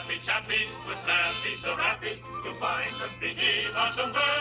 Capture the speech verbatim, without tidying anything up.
Laffy Chappy, with Laffy so happy to find us beneath awesome bird.